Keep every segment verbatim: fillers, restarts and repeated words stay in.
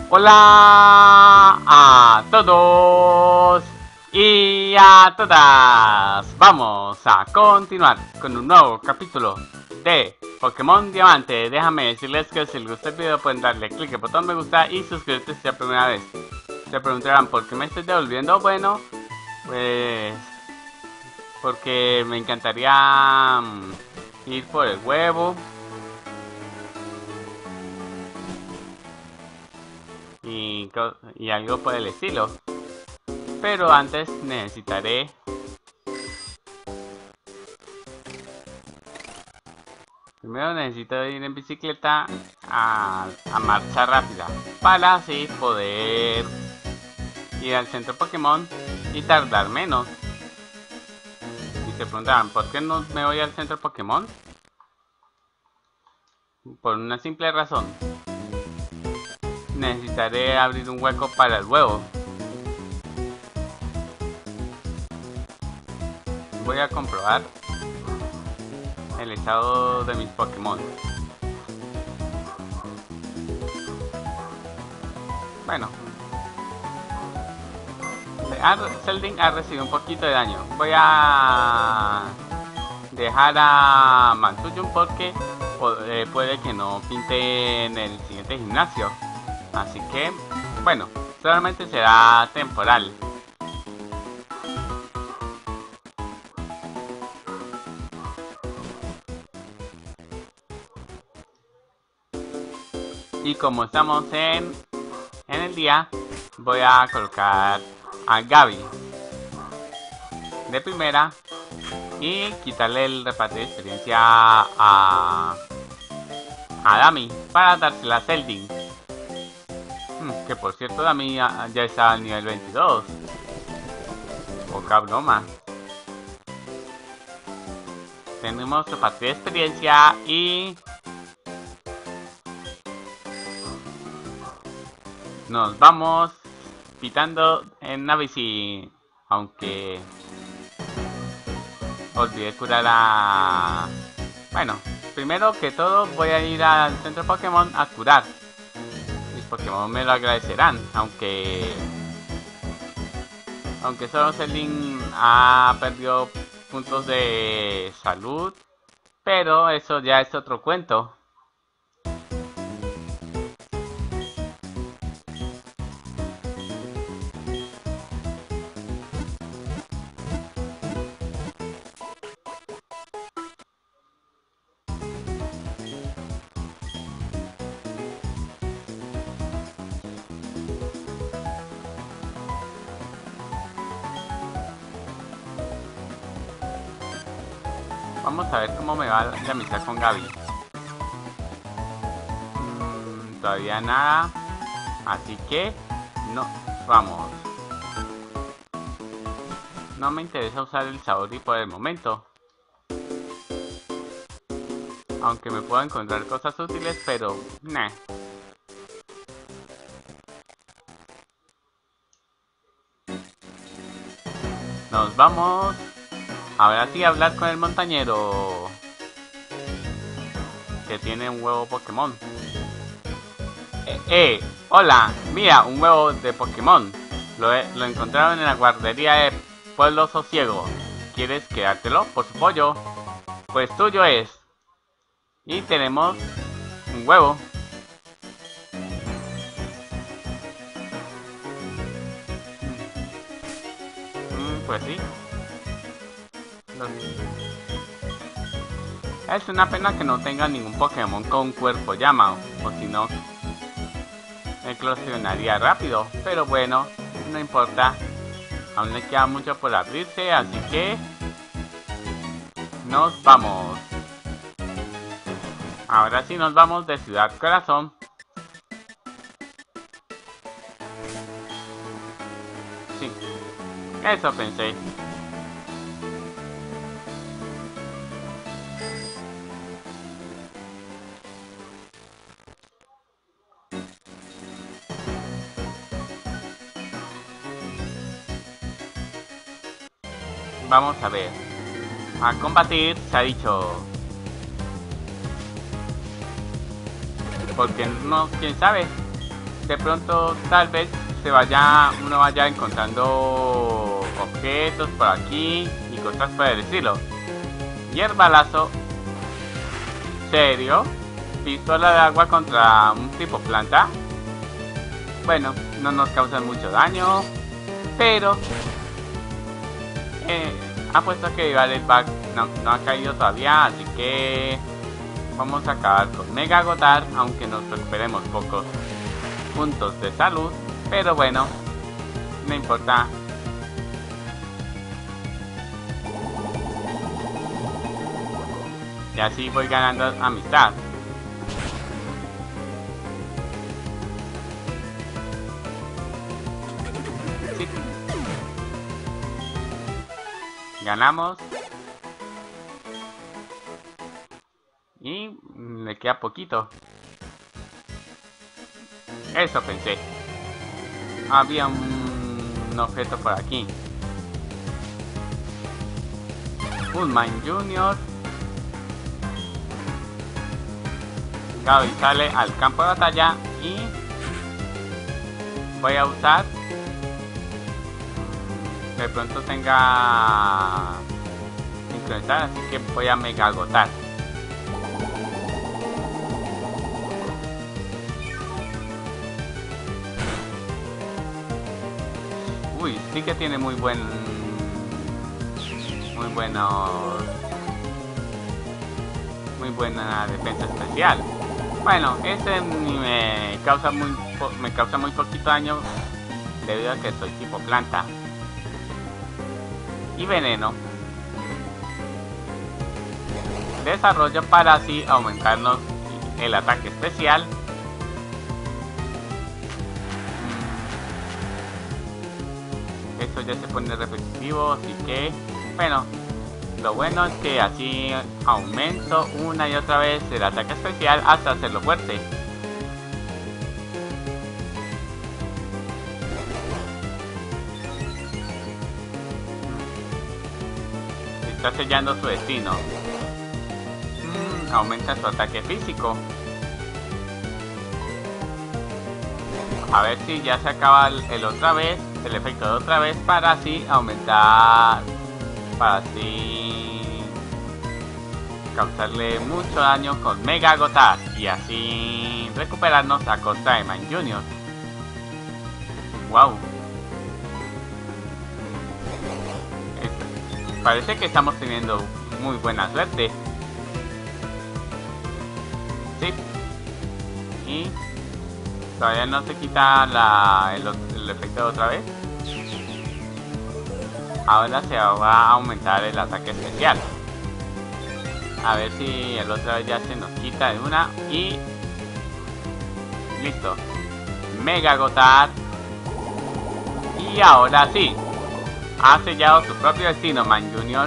Hola a todos y a todas. Vamos a continuar con un nuevo capítulo de Pokémon Diamante. Déjame decirles que si les gusta el video pueden darle clic al botón me gusta y suscribirse si es la primera vez. Se preguntarán por qué me estoy devolviendo. Bueno, pues porque me encantaría um, ir por el huevo. Y, y algo por el estilo. Pero antes necesitaré primero necesito ir en bicicleta a, a marcha rápida para así poder ir al centro Pokémon y tardar menos. Y se preguntarán, ¿por qué no me voy al centro Pokémon? Por una simple razón. Necesitaré abrir un hueco para el huevo. Voy a comprobar el estado de mis Pokémon. Bueno, Celdin ha recibido un poquito de daño. Voy a dejar a Mantuyun porque puede que no pinte en el siguiente gimnasio. Así que, bueno, solamente será temporal. Y como estamos en, en el día, voy a colocar a Gaby de primera y quitarle el reparto de experiencia a, a Dami para dársela a Celdin. Hmm, que por cierto, Dami ya, ya está al nivel veintidós. Poca broma. Tenemos reparto de experiencia y nos vamos pitando en la bici, aunque olvidé curar a... Bueno, primero que todo voy a ir al centro Pokémon a curar. Mis Pokémon me lo agradecerán, aunque... Aunque solo Celdin ha perdido puntos de salud, pero eso ya es otro cuento. Vamos a ver cómo me va la amistad con Gaby. Mm, todavía nada. Así que no, vamos. No me interesa usar el Saori por el momento. Aunque me puedo encontrar cosas útiles, pero nah. Nos vamos. Ahora sí a hablar con el montañero, que tiene un huevo Pokémon. Eh, eh, hola, mira, un huevo de Pokémon. Lo, he, lo encontraron en la guardería de Pueblo Sosiego. ¿Quieres quedártelo por su pollo? Pues tuyo es. Y tenemos un huevo. Mm, pues sí. Es una pena que no tenga ningún Pokémon con cuerpo llama, o si no, eclosionaría rápido. Pero bueno, no importa. Aún le queda mucho por abrirse, así que nos vamos. Ahora sí nos vamos de Ciudad Corazón. Sí, eso pensé. Vamos a ver. A combatir, se ha dicho. Porque no, quién sabe. de pronto tal vez se vaya, uno vaya encontrando objetos por aquí y cosas por el estilo. Hierbalazo. ¿Serio? Pistola de agua contra un tipo planta. Bueno, no nos causa mucho daño, pero eh, apuesto a que Vivaret va, no, no ha caído todavía, así que vamos a acabar con Mega Gotar, aunque nos recuperemos pocos puntos de salud, pero bueno, no importa. Y así voy ganando amistad. Sí. Ganamos. Y le queda poquito. Eso pensé. Había un, un objeto por aquí. Un Mine Junior. Gaby sale al campo de batalla y voy a usar, de pronto tenga sincronizar, así que voy a Mega Gotar. Uy, sí que tiene muy buen muy buenos muy buena defensa especial. Bueno, este me causa muy me causa muy poquito daño debido a que soy tipo planta. Y veneno. Desarrollo para así aumentarnos el ataque especial. Esto ya se pone repetitivo, así que bueno, lo bueno es que así aumento una y otra vez el ataque especial hasta hacerlo fuerte. Está sellando su destino. Mm, aumenta su ataque físico. A ver si ya se acaba el, el otra vez, el efecto de otra vez, para así aumentar, para así causarle mucho daño con Mega Gotar y así recuperarnos a costa de Mine Junior. Wow. Parece que estamos teniendo muy buena suerte. Sí. Y todavía no se quita la, el, el efecto de otra vez. Ahora se va a aumentar el ataque especial. A ver si el otra vez ya se nos quita de una. Y listo. Mega Gotar. Y ahora sí. Ha sellado su propio destino, Mine Junior.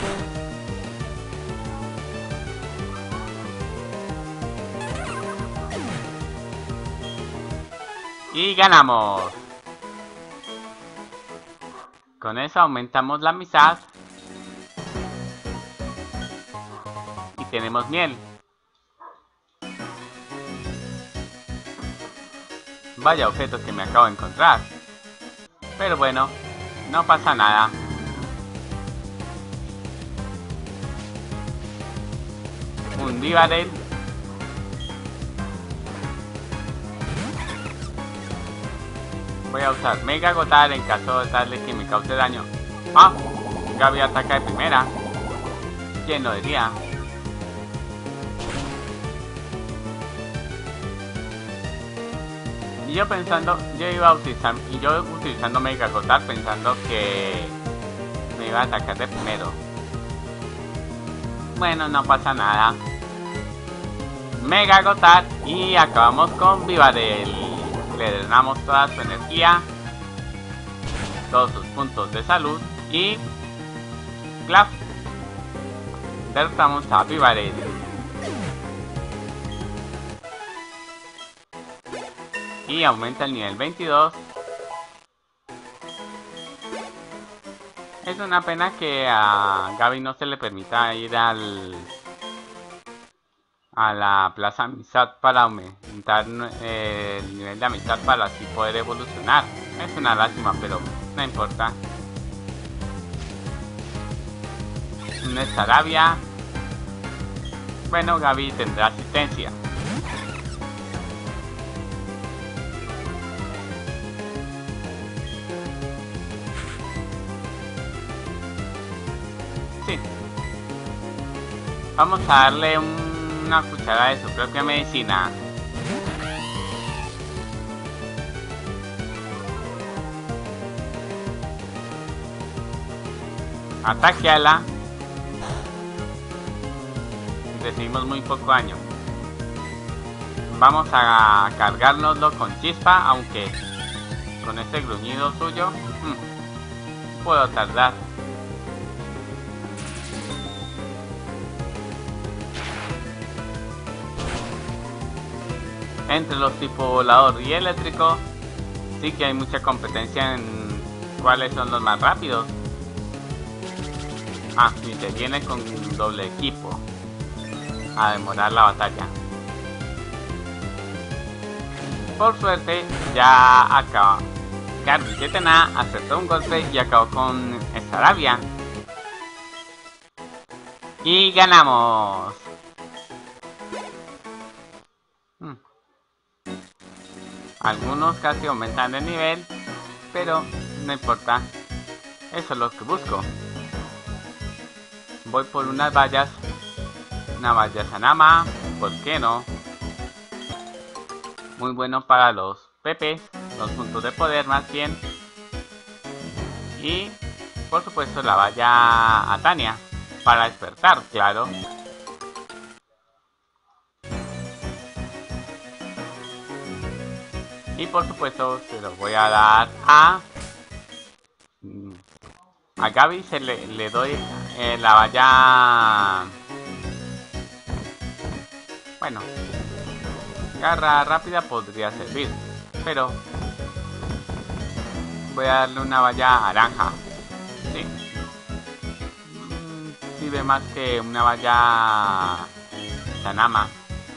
Y ganamos. Con eso aumentamos la amistad. Y tenemos miel. Vaya objetos que me acabo de encontrar. Pero bueno, no pasa nada. Un Vivaret. Voy a usar Mega Gotar en caso de darle que me cause daño. Ah, Gaby ataca de primera. ¿Quién lo diría? Y yo pensando, yo iba a utilizar, y yo utilizando Mega Gotar pensando que me iba a atacar de primero. Bueno, no pasa nada. Mega Gotar y acabamos con Vivaret. Le drenamos toda su energía, todos sus puntos de salud y clap, derrotamos a Vivaret. Y aumenta el nivel veintidós. Es una pena que a Gaby no se le permita ir al a la plaza amistad para aumentar eh, el nivel de amistad para así poder evolucionar. Es una lástima, pero no importa. Una Sarabia. Bueno, Gaby tendrá asistencia. Sí. Vamos a darle un, una cucharada de su propia medicina. Ataque a la. Recibimos muy poco daño. Vamos a cargárnoslo con chispa, aunque con este gruñido suyo hmm, puedo tardar. Entre los tipos volador y eléctrico sí que hay mucha competencia en cuáles son los más rápidos. Ah, y se viene con un doble equipo a demorar la batalla. Por suerte ya acaba. Garby Tetena acertó un golpe y acabó con Sarabia. Y ganamos. Hmm. Algunos casi aumentan de nivel, pero no importa. Eso es lo que busco. Voy por unas vallas. Una valla Sanama, ¿por qué no? Muy bueno para los Pepes, los puntos de poder más bien. Y por supuesto la valla Atania, para despertar, claro. Y por supuesto se los voy a dar a... A Gaby se le, le doy eh, la valla... Bueno, garra rápida podría servir, pero voy a darle una valla naranja. Sí, mm, sirve más que una valla Sanama.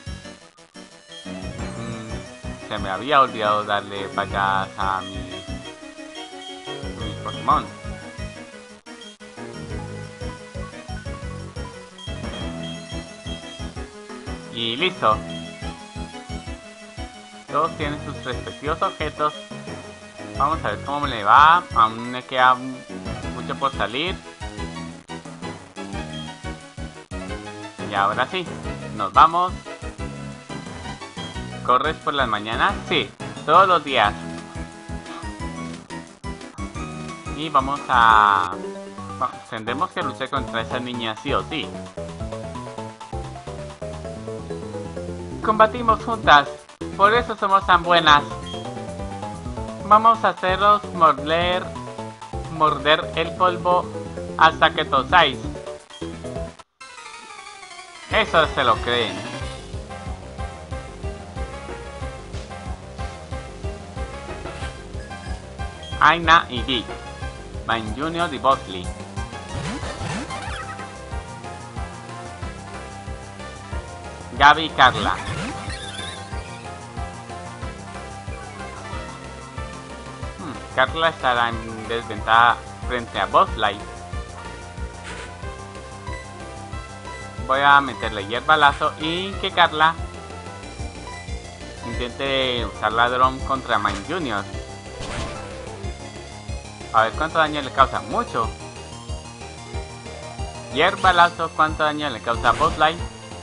Mm, se me había olvidado darle vallas a mis, a mis Pokémon. Y listo. Todos tienen sus respectivos objetos. Vamos a ver cómo le va. Aún me queda mucho por salir. Y ahora sí, nos vamos. ¿Corres por las mañanas? Sí, todos los días. Y vamos a... Bueno, tendremos que luchar contra esa niña sí o sí. Combatimos juntas, por eso somos tan buenas. Vamos a haceros morder, morder el polvo hasta que tosáis. Eso se lo creen. Aina y Vic, Mine Junior y Bosley. Gaby y Carla. Hmm, Carla estará en desventaja frente a Bosley. Voy a meterle hierba lazo y que Carla intente usar ladrón contra Mine Junior. A ver cuánto daño le causa. Mucho. Hierba lazo, cuánto daño le causa a Bosley.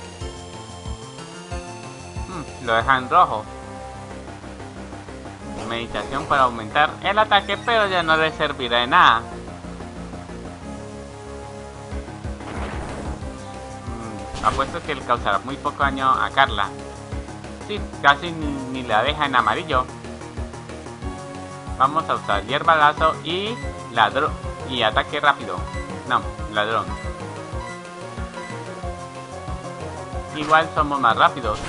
Lo deja en rojo. Meditación para aumentar el ataque, pero ya no le servirá de nada. Hmm, apuesto que le causará muy poco daño a Carla. Sí, casi ni, ni la deja en amarillo. Vamos a usar hierba lazo y ladrón y ataque rápido. No, ladrón. Igual somos más rápidos.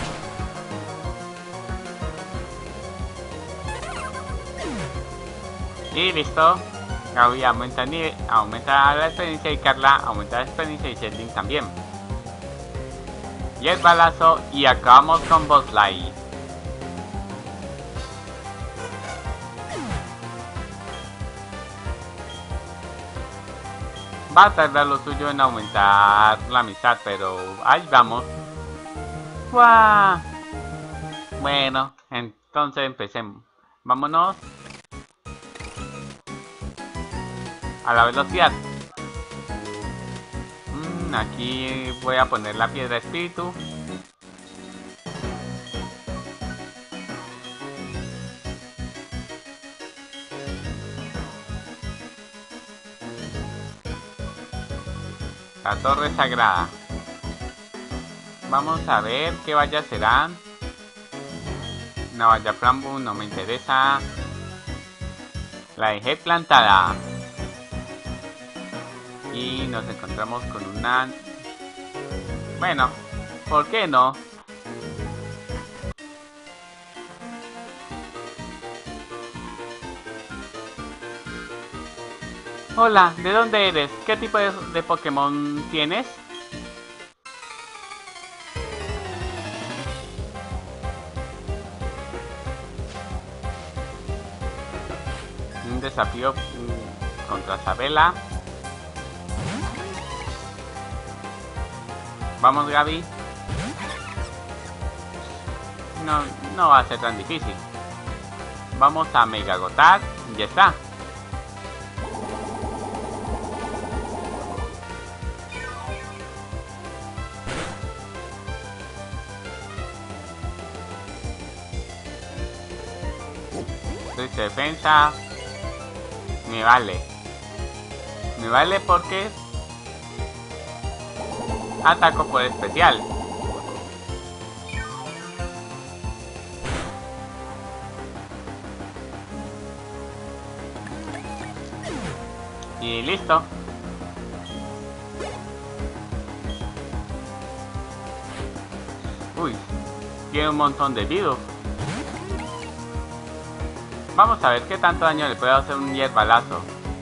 Y listo. Gaby aumenta, nivel, aumenta la experiencia y Carla aumenta la experiencia y Sheldon también. y el balazo y acabamos con Buzz-Lightyear. Va a tardar lo suyo en aumentar la amistad, pero ahí vamos. ¡Guau! Bueno, entonces empecemos. Vámonos a la velocidad. Mm, aquí voy a poner la piedra espíritu. La torre sagrada. Vamos a ver qué vallas serán. Una valla Frambu no me interesa. La dejé plantada. Y nos encontramos con una... Bueno, ¿por qué no? Hola, ¿de dónde eres? ¿Qué tipo de, de Pokémon tienes? Un desafío mm, contra Sabela. Vamos, Gaby. No, no va a ser tan difícil. Vamos a Mega Gotar y ya está. Triste defensa. Me vale. Me vale porque ataco por especial. Y listo. Uy, tiene un montón de virus. Vamos a ver qué tanto daño le puede hacer un hierbalazo.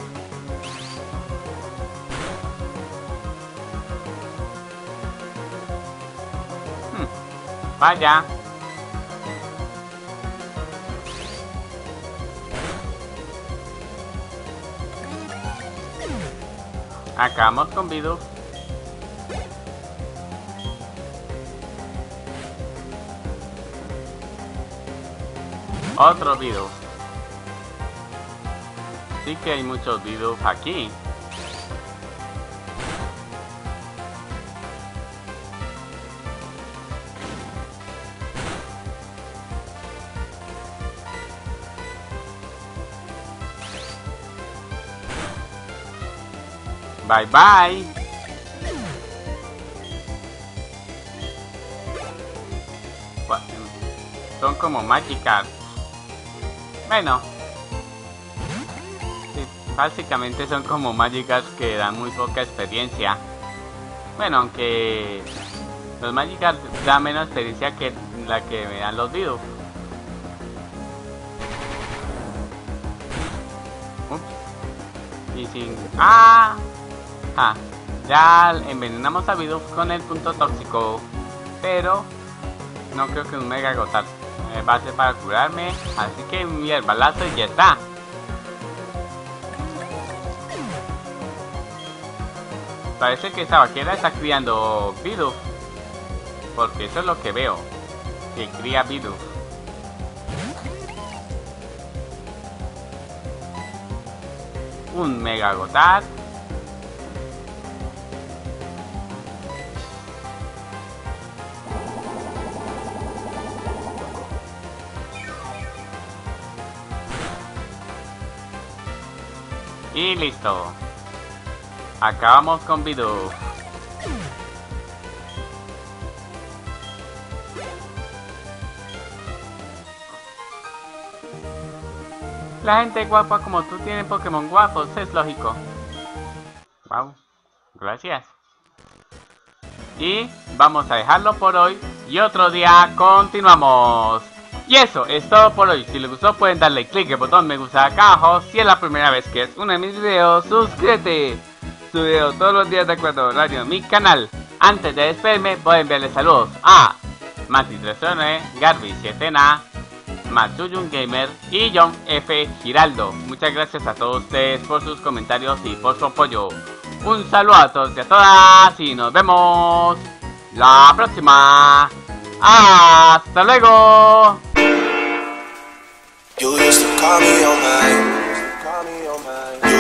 Hmm, vaya. Acabamos con Bidoof. Otro Bidoof. Sí que hay muchos Bidoof aquí. Bye bye. Son como Magikarp. Bueno. Sí, básicamente son como Magikarp que dan muy poca experiencia. Bueno, aunque los Magikarp dan menos experiencia que la que me dan los Bidoof. Ups. Y sin... ¡Ah! Ah, ya envenenamos a Bidoof con el punto tóxico, pero no creo que un Mega Gotar eh, va a ser para curarme, así que mi herbalazo y ya está. Parece que esa vaquera está criando Bidoof, porque eso es lo que veo, que cría Bidoof. Un Mega Gotar. Y listo. Acabamos con Bidoof. La gente guapa como tú tiene Pokémon guapos, es lógico. Wow, gracias. Y vamos a dejarlo por hoy. Y otro día continuamos. Y eso es todo por hoy. Si les gustó pueden darle click al botón me gusta acá abajo. Si es la primera vez que es uno de mis videos, suscríbete. Subo todos los días de acuerdo al horario en mi canal. Antes de despedirme, voy a enviarle saludos a Mati tres nueve, Garby siete na, Matsuyun Gamer y John F. Giraldo. Muchas gracias a todos ustedes por sus comentarios y por su apoyo. Un saludo a todos y a todas y nos vemos la próxima. ¡Hasta luego! You used to call me on my, call me on my.